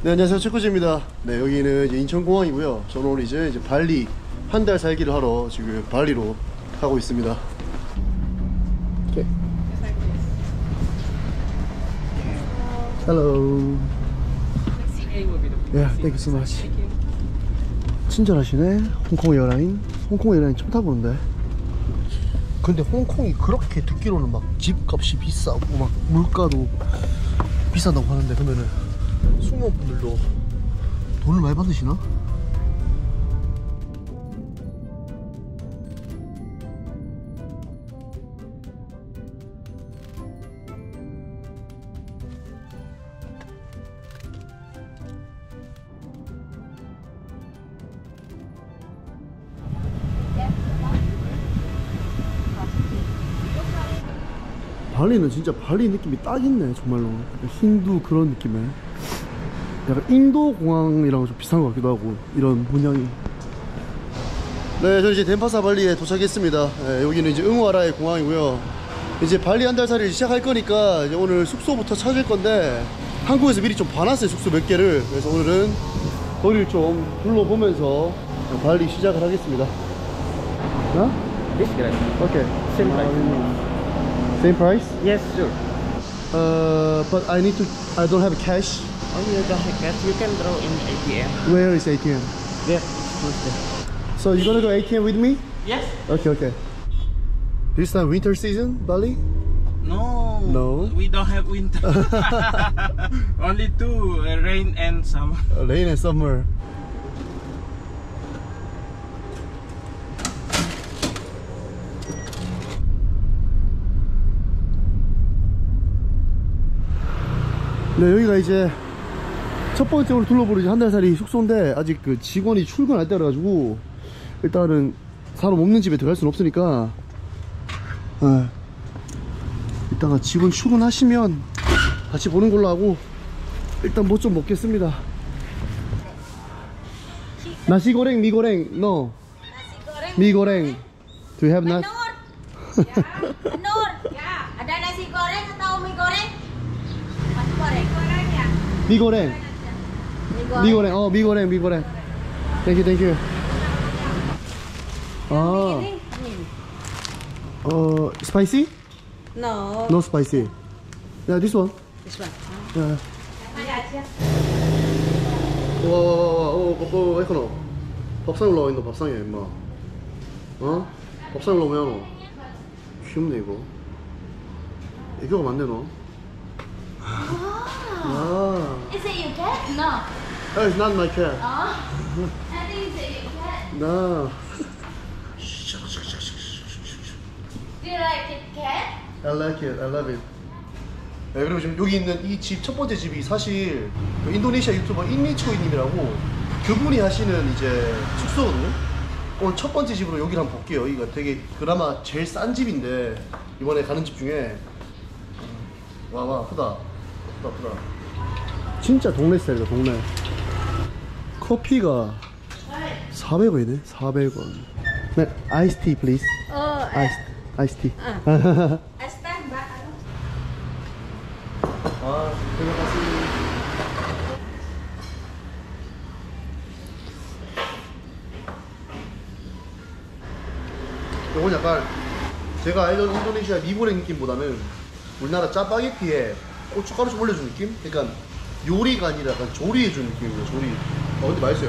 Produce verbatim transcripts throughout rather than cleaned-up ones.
네, 안녕하세요. 체코지입니다. 네, 여기는 이제 인천공항이고요. 저는 오늘 이제, 이제 발리 한 달 살기를 하러 지금 발리로 가고 있습니다. Okay. Hello. Yeah, thank you so much. 친절하시네. 홍콩 에어라인. 홍콩 에어라인 처음 타보는데. 근데 홍콩이 그렇게 듣기로는 막 집값이 비싸고 막 물가도 비싸다고 하는데, 그러면은 승무원분들도 돈을 많이 받으시나? 발리는 진짜 발리 느낌이 딱 있네, 정말로. 힌두 그런 느낌에. 약간 인도 공항이랑 좀 비슷한 것 같기도 하고, 이런 문양이. 네, 저는 이제 덴파사 발리에 도착했습니다. 네, 여기는 이제 응우아라의 공항이고요. 이제 발리 한 달 살이를 시작할 거니까 이제 오늘 숙소부터 찾을 건데, 한국에서 미리 좀 봐놨어요, 숙소 몇 개를. 그래서 오늘은 거리를 좀 둘러보면서 발리 시작을 하겠습니다. 어? This guy. Okay. Same price. Um, Same price? Yes, sure. Uh, but I need to. I don't have cash. Oh, you don't have cash. You can draw in A T M. Where is A T M? There. There. So you gonna go A T M with me? Yes. Okay, okay. This time winter season, Bali? No. No. We don't have winter. Only two, uh, rain and summer. Uh, rain and summer. 네, 여기가 이제 첫 번째로 둘러보는 한 달 살이 숙소인데, 아직 그 직원이 출근할 때라 가지고 일단은 사람 없는 집에 들어갈 수는 없으니까, 네, 이따가 직원 출근하시면 같이 보는 걸로 하고, 일단 뭐 좀 먹겠습니다. 나시고랭, 미고랭, no. 미고랭. Do you have nasi? Nur, ya. Ada nasi goreng atau mie goreng? Nasi goreng. Goreng ya. 미고랭. 미고랭. 어, 미고랭, 미고랭. Thank you, thank you. 아. 어, spicy? No. No spicy. Yeah, this one. This one. Yeah. 와, 와, 와, 와, 어, 어, 에코노. 밥상 올라와 있노, 밥상에, 임마. 어? 밥상 올라오면 너. 귀엽네, 이거. 애교가 많네, 너. 아. Is it your cat? No. Oh, it's not my cat. Oh. I think it's your cat. No. Do you like it, cat? I like it. I love it. 네, 그리고 지금 여기 있는 이 집, 첫 번째 집이 사실 그 인도네시아 유튜버 인니초이님이라고 그분이 하시는 이제 숙소거든요. 오늘 첫 번째 집으로 여기를 한번 볼게요. 여기가 되게 그나마 제일 싼 집인데, 이번에 가는 집 중에. 와와, 크다. 크다, 크다. 진짜 동네 스타일이다, 동네. 커피가 사백 원이네, 사백 원. 네, 아이스티, please. Oh, 아이스, 아이스티. I stand back. 아, 들어가세요. 이건 약간 제가 알던 인도네시아 미고랭 느낌보다는 우리나라 짜파게티에 고춧가루 좀 올려준 느낌? 그러니까 요리가 아니라 약간 조리해준 느낌이에요, 조리. 어, 근데 맛있어요.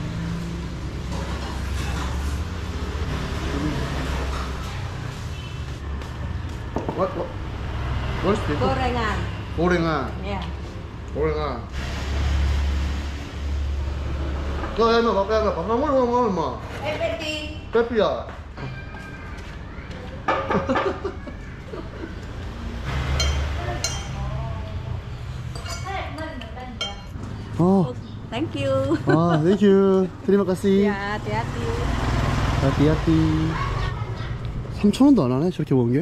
What? What? What's this? Gorengan. 고랭아. Yeah. 고랭아. 야, 야, 야, 야, 야, 밥 먹으러 먹어, 엄마. Hey, Betty. 빼삐야. 어. Thank you. 아, thank you. terima kasih. Ya, hati-hati. hati-hati. 삼천 원도 안 하네, 저렇게 먹은 게.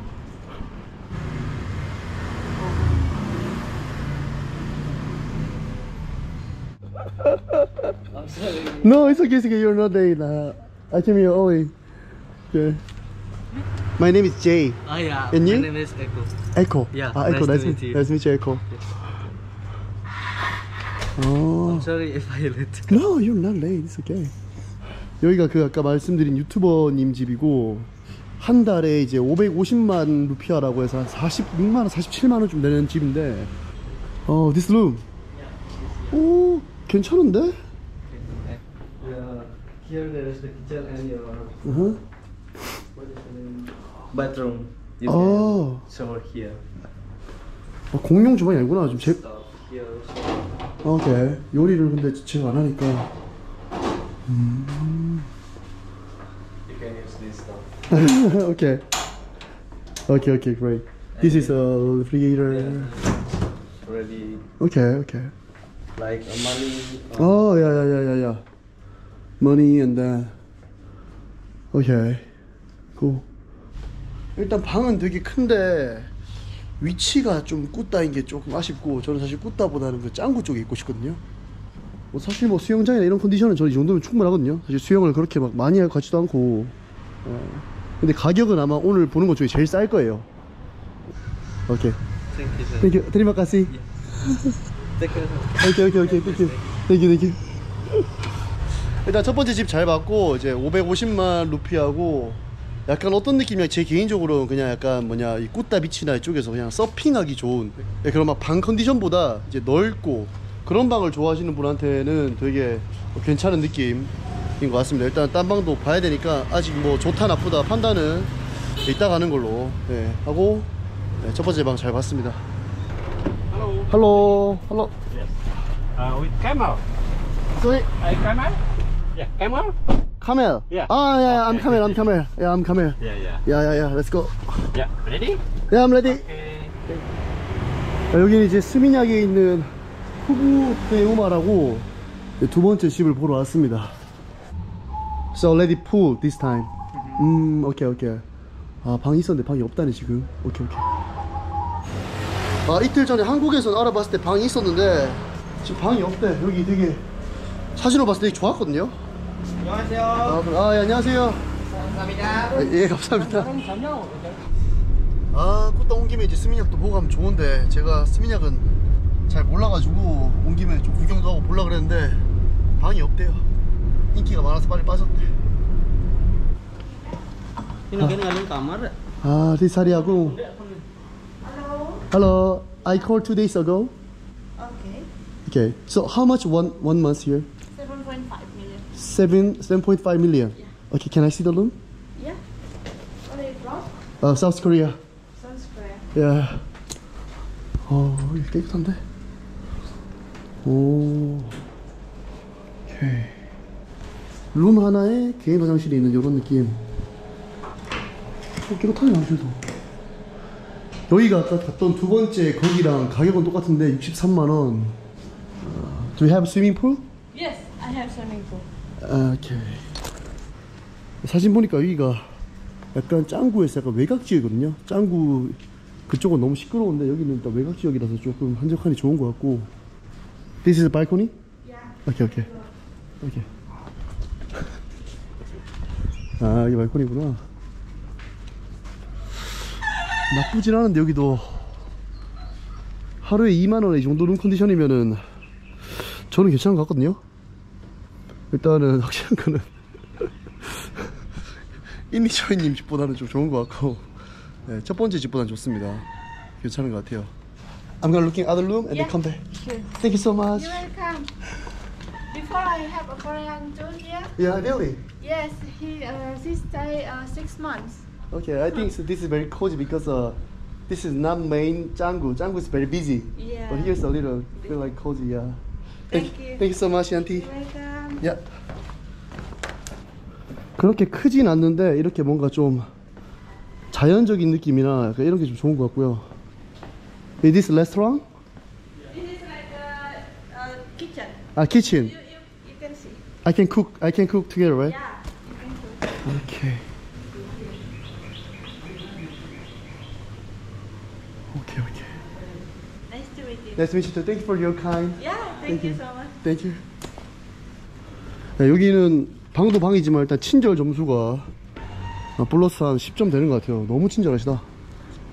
No, it's okay, it's okay. You're not there. Nah. I came here early. Okay. My name is Jay. Oh yeah. And you? My name is Eko. Echo. Yeah, Ah, Echo. nice Nice, to meet you. nice to meet you, Echo. 어. I'm sorry if I late. No, you're not late. It's okay. 여기가 그 아까 말씀드린 유튜버님 집이고 한 달에 이제 오백오십만 루피아라고 해서 한 사십육만 원, 사십칠만 원 좀 내는 집인데. 어, this room. 오, 괜찮은데? Yeah, here there is the kitchen and your Uh-huh. what is the name? Bathroom. You Oh. can shower here. 어, 공용 주방이 아니구나. 좀 제. Stop here. shower. 오케이. 요리를 근데 제가 안 하니까. 음. You can use this stuff. Okay. Okay, okay, great. This is a refrigerator. Already Okay, okay. like a money. uh, Oh, yeah, yeah, yeah, yeah, yeah. Money and then. Okay. Cool. 일단 방은 되게 큰데 위치가 좀 굿다인 게 조금 아쉽고 저는 사실 굿다보다는 그 짱구 쪽에 있고 싶거든요. 뭐 사실 뭐 수영장이나 이런 컨디션은 저는 이 정도면 충분하거든요. 사실 수영을 그렇게 막 많이 할 것 같지도 않고. 어. 근데 가격은 아마 오늘 보는 것 중에 제일 쌀 거예요. 오케이. Thank you, sir. 땡큐. 드리마 가시. Take care. 오케이 오케이 오케이 땡큐. 땡큐 땡큐. 일단 첫 번째 집 잘 봤고 이제 오백오십만 루피하고 약간 어떤 느낌이냐, 제 개인적으로는 그냥 약간 뭐냐 이 꾸따 비치나 이쪽에서 그냥 서핑하기 좋은 그런 막 방 컨디션보다 이제 넓고 그런 방을 좋아하시는 분한테는 되게 괜찮은 느낌인 것 같습니다. 일단 딴 방도 봐야 되니까 아직 뭐 좋다 나쁘다 판단은 이따 가는 걸로 네, 하고 네, 첫 번째 방 잘 봤습니다. Hello. 할로 할로. Yes. Uh, with camel. Sorry. Uh, camel? Yeah, camel? Camel. Yeah. Ah, yeah, yeah, I'm Okay. camel, I'm camel. Yeah, I'm camel. Yeah, yeah. Yeah, yeah, yeah. Let's go. Yeah, ready? Yeah, I'm ready. Okay. 자, 여기는 이제 스미냑에 있는 후부 테우마라고 두 번째 집을 보러 왔습니다. So already full this time. 음, 오케이, 오케이. 아, 방이 있었는데 방이 없다네 지금. 오케이, 오케이. 아, 이틀 전에 한국에서 알아봤을 때 방이 있었는데 지금 방이 없대. 여기 되게 사진으로 봤을 때 되게 좋았거든요. 안녕하세요. 아, 그럼- 아, 예, 안녕하세요. 감사합니다. 아, 예, 감사합니다. 아, 꽃다 온 김에 이제 스미냑도 보고 가면 좋은데 제가 스미냑은 잘 몰라가지고 온 김에 좀 구경도 하고 보려고 그랬는데 방이 없대요. 인기가 많아서 빨리 빠졌대. Ini kan ngalung kamar. 아, 디사리하고. Hello. Hello, I called two days ago. Okay. Okay, so how much one one month here? seven point five million. Seven seven point five million. Yeah. Okay, can I see the room? Yeah. Where are you from? Uh, South Korea. Sun Square. Yeah. 어, 여기 깨끗한데? 오. 오케이. 룸 하나에 개인 화장실이 있는 이런 느낌. 어, 깨끗하네, 화장실도. 여기가 아까 갔던 두 번째 거기랑 가격은 똑같은데 육십삼만 원. 어, Do you have swimming pool? Yes, I have swimming pool. 아, 오케이. 사진 보니까 여기가 약간 짱구에서 약간 외곽 지역이거든요. 짱구 그쪽은 너무 시끄러운데 여기는 일단 외곽 지역이라서 조금 한적하니 좋은 것 같고. This is a balcony? Yeah. 오케이, 오케이. 오케이. 아, 이게 발코니구나. 나쁘진 않은데 여기도 하루에 이만 원에 이 정도 룸 컨디션이면은 저는 괜찮은 것 같거든요. 일단은 확실한 거는 인니처이님 집보다는 좀 좋은 것 같고, 네, 첫 번째 집보다는 좋습니다. 괜찮은 것 같아요. I'm gonna looking other room and then Yeah. come back. Sure. Thank you so much. You're welcome. Before I have a Korean tour here. Yeah, really? Yes, he uh, she stay uh, six months. Okay, I think so this is very cozy because uh, this is not main Canggu. Canggu is very busy. Yeah. But here's a little feel like cozy. Yeah. Thank you. Thank you so much, auntie. You're welcome. Yeah. 그렇게 크진 않는데 이렇게 뭔가 좀 자연적인 느낌이나 약간 이런 게 좀 좋은 것 같고요. Is this restaurant? This is like a, a kitchen. Ah, kitchen. You, you, you can see. I can cook. I can cook together, right? Yeah, you can cook. Okay. Okay, okay. Nice to meet you. Nice to meet you too. Thank you for your kind. Yeah, Thank thank, you you. so much. Thank you. 네, 여기는 방도 방이지만 일단 친절 점수가 아, 플러스 한 십 점 되는 것 같아요. 너무 친절하시다.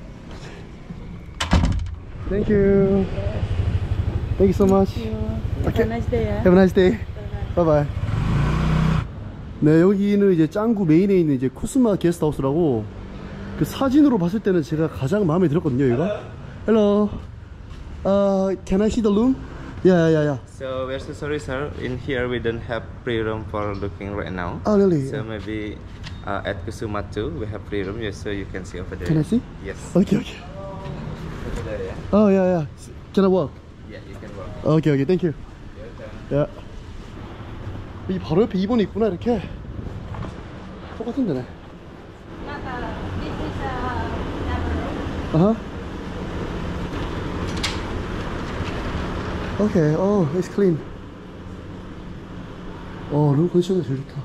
Thank you. Thank you so much. Okay. Okay. Have a nice day. Yeah. Have a nice day. Bye bye. 네, 여기는 이제 짱구 메인에 있는 이제 코스마 게스트하우스라고 그 사진으로 봤을 때는 제가 가장 마음에 들었거든요, 여기가. Hello. Uh, can I see the room? Yeah, yeah, yeah. So we're so sorry, sir. In here we don't have free room for looking right now. Oh, really? So maybe uh, at Kusuma two we have free room, yes, so you can see over there. Can I see? Yes. Okay, okay. Over there, yeah. Oh, yeah, yeah. Can I walk? Yeah, you can walk. Okay, okay. Thank you. You're welcome. 야, 이 바로 옆에 이 번이 있구나. 이렇게 똑같은 데네. Not, uh, this is uh, number. 어허. Okay. Oh, it's clean. 어, 룸 컨디션이 제일 좋다.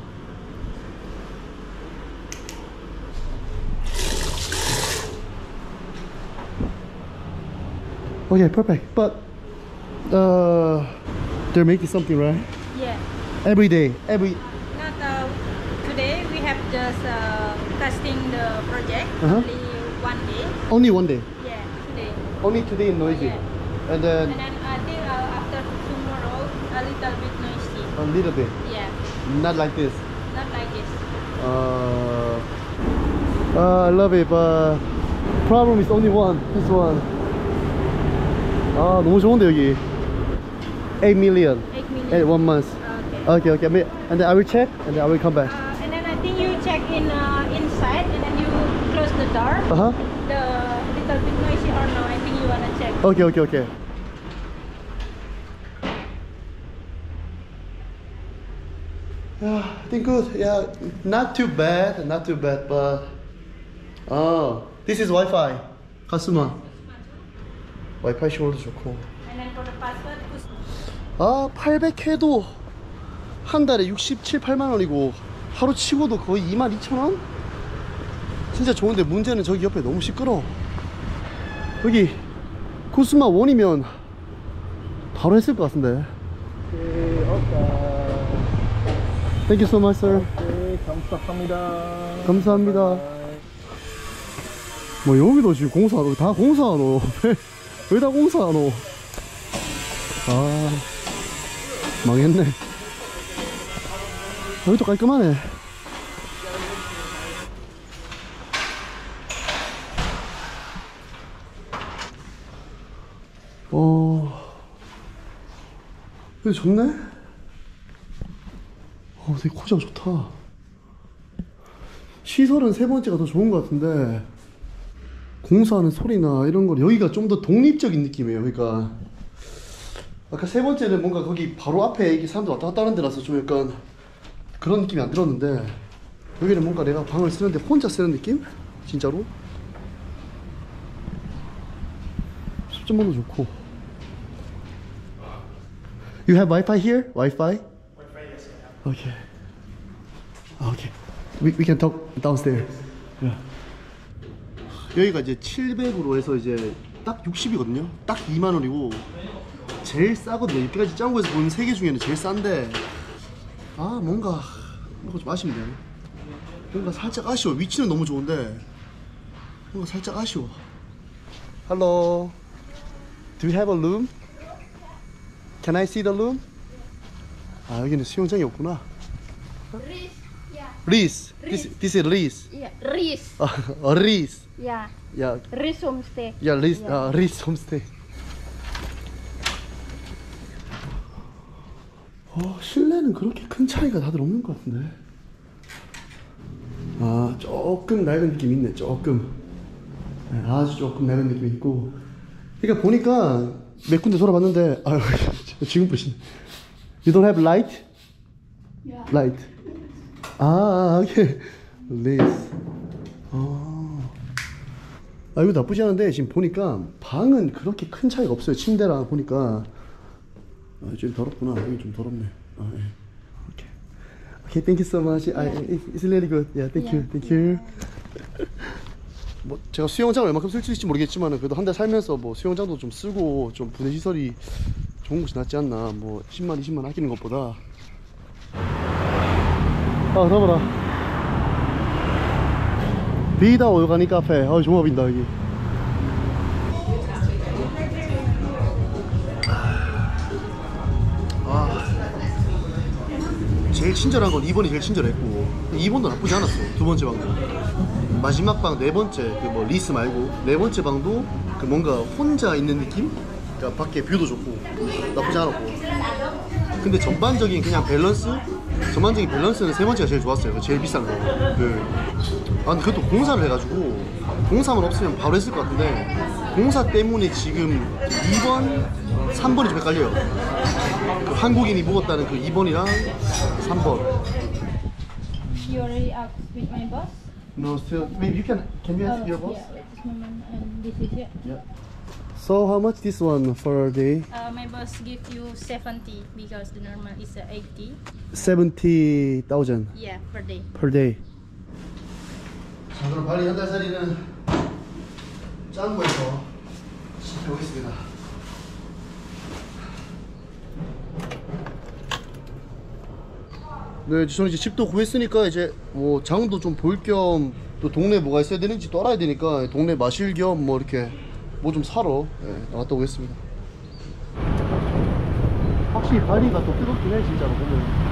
Okay, perfect. But uh, they're making something, right? Yeah. Every day, every. Not uh, today. We have just uh, testing the project. Uh-huh. Only one day. Only one day. Yeah, today. Only today in noisy. Yeah. And then And then I think uh, after tomorrow, a little bit noisy. a little bit. Yeah. Not like this. Not like this. Uh, uh, I love it, but problem is only one. This one. 아, 너무 좋은데 여기. eight million. eight million. At one month. Okay. Okay, okay. And then I will check, and then I will come back. Uh, and then I think you check in uh, inside, and then you close the door. Uh huh. The little bit noisy or no? I think you wanna check. Okay, okay, okay. Yeah, I think good. Yeah, not too bad, not too bad, but oh, this is Wi-Fi. Kasuma. Wi-Fi 시골도 좋고. And then for the password, push. 아, 팔백 해도 한 달에 육십칠, 팔만 원이고 하루 치고도 거의 이만 이천 원? 진짜 좋은데 문제는 저기 옆에 너무 시끄러워. 여기 코스마 원이면 바로 했을 것 같은데. Thank you so much, sir. 네, 감사합니다. 감사합니다. 뭐 여기도 지금 공사하노. 다 공사하노. 왜 다 공사하노? 아, 망했네. 여기도 깔끔하네. 어, 여기 좋네? 어, 되게 코지가 좋다. 시설은 세 번째가 더 좋은 것 같은데, 공사하는 소리나 이런 거, 여기가 좀 더 독립적인 느낌이에요. 그러니까, 아까 세 번째는 뭔가 거기 바로 앞에 이게 사람들 왔다 갔다 하는 데라서 좀 약간 그런 느낌이 안 들었는데, 여기는 뭔가 내가 방을 쓰는데 혼자 쓰는 느낌? 진짜로? 십점만도 좋고. You have Wi-Fi here? Wi-Fi? Wi-Fi, yes. Okay. Okay. We, we can talk downstairs. Yeah. 여기가 이제 칠백으로 해서 이제 딱 육십이거든요. 딱 이만 원이고 제일 싸거든요. 이때까지 짱구에서 본 세 개 중에는 제일 싼데, 아 뭔가 뭔가 좀 아쉽네. 뭔가 살짝 아쉬워. 위치는 너무 좋은데 뭔가 살짝 아쉬워. Hello. Do you have a room? Can I see the room? 아, 여기는 수영장이 없구나. Ris, yeah. Ris. This, this is Ris. Yeah, Ris. 아, Ris. Yeah, 야, Ris homestay. 야, Ris, Yeah. 아, Ris 홈스테이. 어, 실내는 그렇게 큰 차이가 다들 없는 것 같은데. 아, 조금 낡은 느낌이 있네. 조금. 네, 아주 조금 낡은 느낌이 있고. 그러니까 보니까 몇 군데 돌아봤는데, 아유, 지금 보시네. You don't have light? Yeah. Light. 아, 오케이. Ris. 아. 아, 이거 나쁘지 않은데 지금 보니까 방은 그렇게 큰 차이가 없어요. 침대랑 보니까. 아, 좀 더럽구나. 여기 좀 더럽네. 아, 예. 오케이. 오케이, thank you so much. 아, it's really good. Yeah, thank you, thank you. 뭐 제가 수영장을 얼마큼 쓸 수 있을지 모르겠지만 그래도 한 달 살면서 뭐 수영장도 좀 쓰고 좀 분해 시설이 좋은 곳이 낫지 않나. 뭐 십만, 이십만 아끼는 것보다. 아, 더워라. 비다 오가니 카페. 아, 좋아 보인다 여기. 아, 제일 친절한 건 이 번이 제일 친절했고 이 번도 나쁘지 않았어. 두 번째 방도 마지막 방 네 번째 그 뭐 리스 말고 네 번째 방도 그 뭔가 혼자 있는 느낌? 그러니까 밖에 뷰도 좋고 나쁘지 않았고 근데 전반적인 그냥 밸런스? 전반적인 밸런스는 세 번째가 제일 좋았어요. 그 제일 비싼 거. 그 아 근데 그것도 공사를 해가지고 공사만 없으면 바로 했을 것 같은데 공사 때문에 지금 이 번, 삼 번이 좀 헷갈려요. 그 한국인이 묵었다는 그 이 번이랑 삼 번. You already asked with my boss? No, still. Maybe you can. Can you ask your boss? Yeah, wait this moment. And this is it. Yeah. So how much this one for a day? Uh, my boss give you seventy because the normal is uh, eighty. Seventy thousand Yeah, per day. per day. 자, 그럼 발리 한 달 살이는 짱구에서 시켜보겠습니다. 네, 저는 이제 집도 구했으니까 이제 뭐 장도 좀 볼 겸 또 동네 뭐가 있어야 되는지 또 알아야 되니까 동네 마실 겸 뭐 이렇게 뭐 좀 사러 네, 나갔다 오겠습니다. 확실히 발리가 더 뜨겁긴 해 진짜로 보면.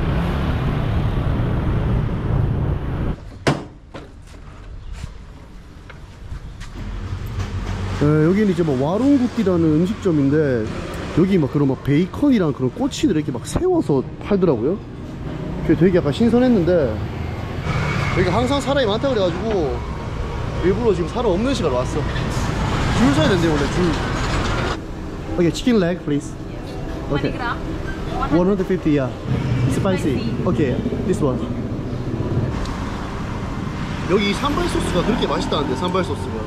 네, 여기는 이제 뭐 와룽구띠라는 음식점인데 여기 막 그런 막 베이컨이랑 그런 꼬치들 이렇게 막 세워서 팔더라고요. 그게 되게 약간 신선했는데 여기 항상 사람이 많다고 그래가지고 일부러 지금 사람 없는 시간에 왔어. 줄 서야 된대 원래 줄. Okay, chicken leg please. Okay. one hundred fifty yeah. Spicy. Okay, this one. 여기 산발 소스가 그렇게 맛있다는데 산발 소스가.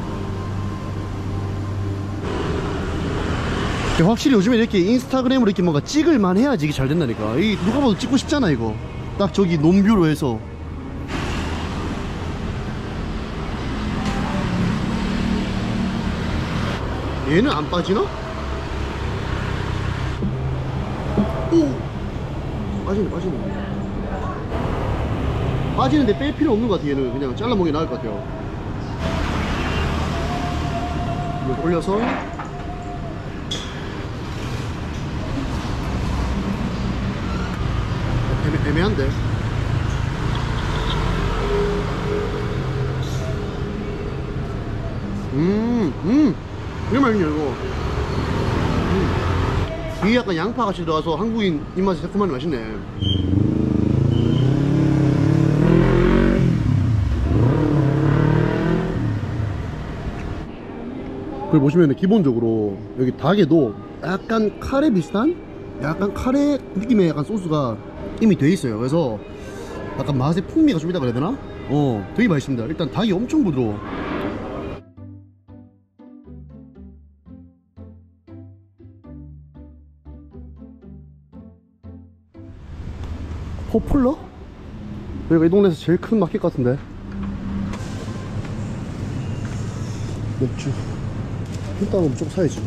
확실히 요즘에 이렇게 인스타그램으로 이렇게 뭔가 찍을만 해야지 이게 잘 된다니까. 이 누가 봐도 찍고 싶잖아 이거. 딱 저기 논뷰로 해서. 얘는 안 빠지나? 오! 빠지네 빠지네. 빠지는데 뺄 필요 없는 것 같아. 얘는 그냥 잘라 먹기 나을 것 같아요. 이거 올려서 애매, 애매한데. 음, 음, 이거 맛있네 이거. 음. 이게 약간 양파같이 들어가서 한국인 입맛에 새콤하니 맛있네. 그리고 보시면 기본적으로 여기 닭에도 약간 카레 비슷한? 약간 카레 느낌의 약간 소스가 이미 돼 있어요. 그래서 약간 맛의 풍미가 좀 있다 그래야 되나? 어, 되게 맛있습니다. 일단 닭이 엄청 부드러워. 포플러? 여기가 이 동네에서 제일 큰 마켓 같은데. 맥주 일단 무조건 사야지.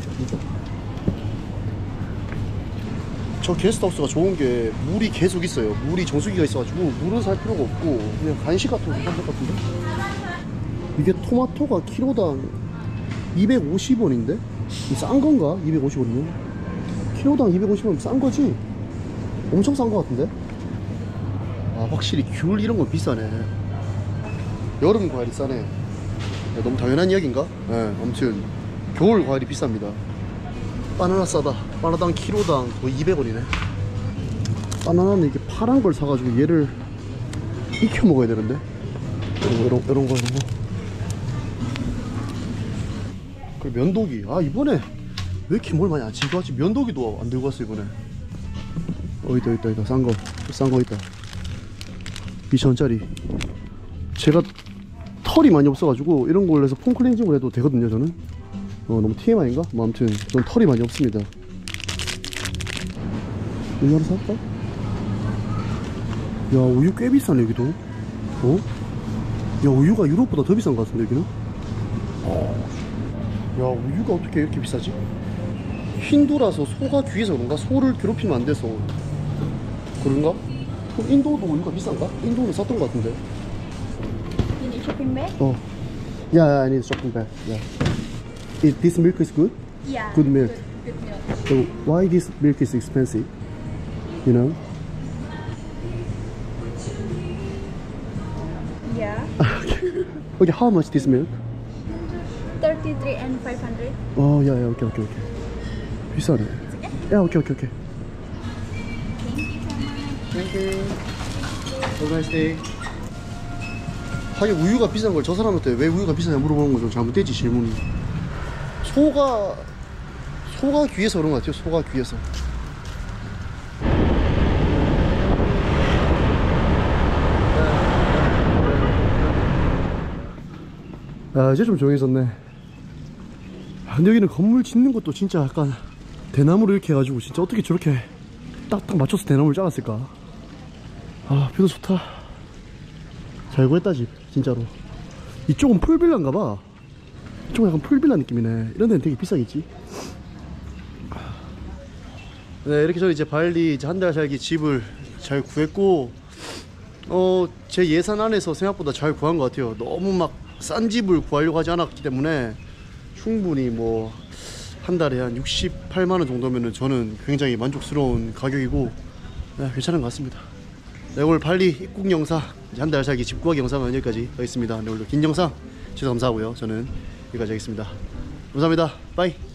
저 게스트하우스가 좋은 게 물이 계속 있어요. 물이 정수기가 있어가지고 물은 살 필요가 없고 그냥 간식 같은 거 사면 될 것 같은데. 이게 토마토가 키로당 이백오십 원인데? 싼 건가? 이백오십 원이면? 키로당 이백오십 원이면 싼 거지? 엄청 싼 거 같은데? 아, 확실히 귤 이런 건 비싸네. 여름 과일이 싸네. 야, 너무 당연한 이야기인가? 네, 아무튼 겨울 과일이 비쌉니다. 바나나 싸다. 바나나당 키로당 거의 이백 원이네. 바나나는 이렇게 파란 걸 사가지고 얘를 익혀 먹어야 되는데. 이런 거, 이런, 이런 거, 이런 거. 그리고 면도기. 아, 이번에 왜 이렇게 뭘 많이 안 들고 왔지? 면도기도 안 들고 왔어, 이번에. 어, 있다, 있다, 있다. 싼 거. 싼 거 있다. 이천 원짜리. 제가 털이 많이 없어가지고 이런 걸로 해서 폼클렌징을 해도 되거든요, 저는. 어, 너무 티엠아이인가? 뭐 아무튼 전 털이 많이 없습니다. 이거 하나 살까? 야, 우유 꽤 비싸네 여기도. 어? 야, 우유가 유럽보다 더 비싼 것 같은데 여기는? 어. 야, 우유가 어떻게 이렇게 비싸지? 힌두라서 소가 귀해서 그런가? 소를 괴롭히면 안 돼서 그런가? 그럼 인도도 우유가 비싼가? 인도는 쌌던 것 같은데. You need shopping bag? 어. Yeah, I need shopping bag. Yeah. Is this milk is good? Yeah. Good milk. Good, good milk. So why this milk is expensive? You know? Okay, how much this milk? thirty-three and five hundred. 어, 야, 야, 오케이, 오케이, 오케이. 비싸네. 야, 오케이, 오케이, 오케이. Thank you. Have a nice day. 하긴 우유가 비싼 걸 저 사람한테 왜 우유가 비싸냐 물어보는 거 좀 잘못되지 질문이. 소가 소가 귀해서 그런 것 같아요. 소가 귀해서. 아 이제 좀 조용해졌네. 아, 근데 여기는 건물 짓는 것도 진짜 약간 대나무로 이렇게 해가지고 진짜 어떻게 저렇게 딱딱 맞춰서 대나무를 잘랐을까. 아 뷰도 좋다. 잘 구했다 집 진짜로. 이쪽은 풀빌라인가봐. 이쪽은 약간 풀빌라 느낌이네. 이런 데는 되게 비싸겠지. 네 이렇게 저는 이제 발리 이제 한 달 살기 집을 잘 구했고 어 제 예산 안에서 생각보다 잘 구한 것 같아요. 너무 막 싼 집을 구하려고 하지 않았기 때문에 충분히 뭐 한 달에 한 육십팔만 원 정도면은 저는 굉장히 만족스러운 가격이고 네, 괜찮은 것 같습니다. 네, 오늘 발리 입국 영상 한 달 살기 집 구하기 영상은 여기까지 하겠습니다. 네, 오늘도 긴 영상 시청해주셔서 감사하고요. 저는 여기까지 하겠습니다. 감사합니다. 빠이.